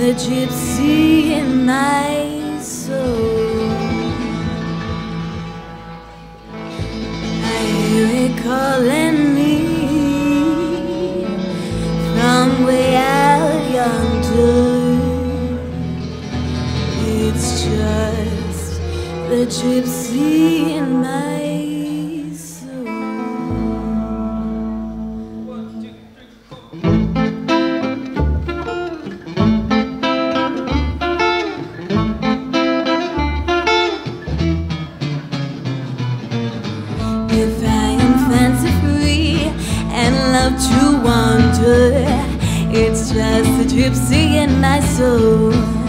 the gypsy in my soul. I hear it calling me from way out yonder. It's just the gypsy in my soul. If I am fancy free and love to wander, it's just the gypsy in my soul.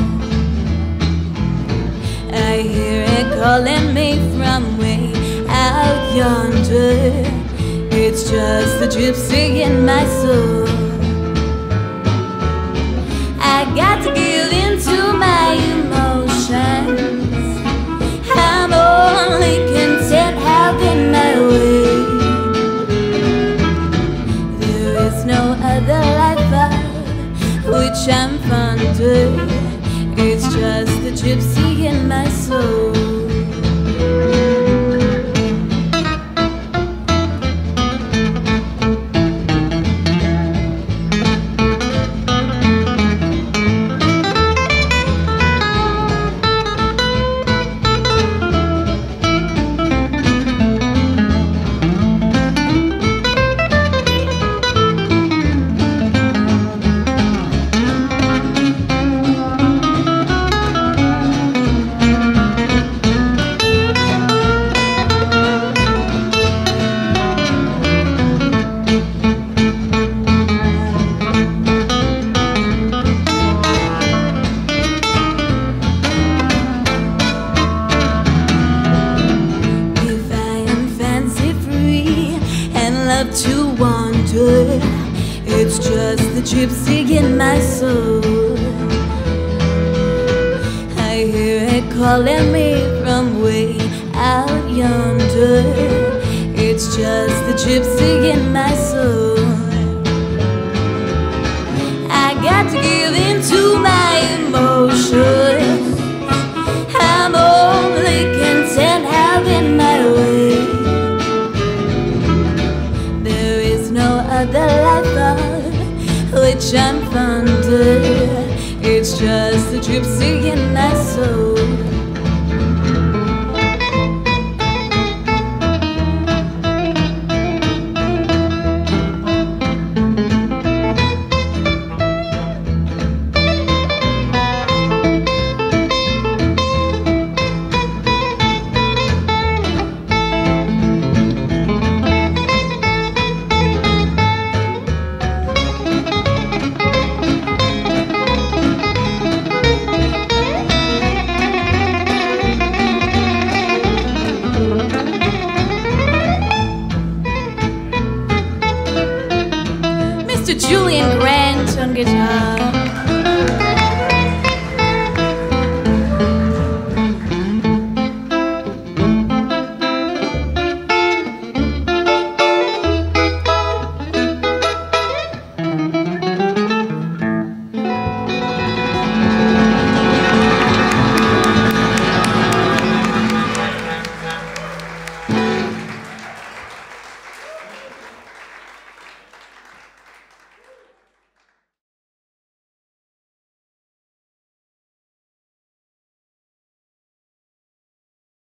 I hear it calling me from way out yonder. It's just the gypsy in my soul. I got to give in to my emotions. I'm only content having my way. There is no other life of which I'm fonder. It's just the gypsy in my soul. To wander, it's just the gypsy in my soul. I hear it calling me from way out yonder. It's just the gypsy in my soul. I got to give in to my emotions. I'm only content having my way. The life of which I'm fonder. It's just the gypsy in my soul.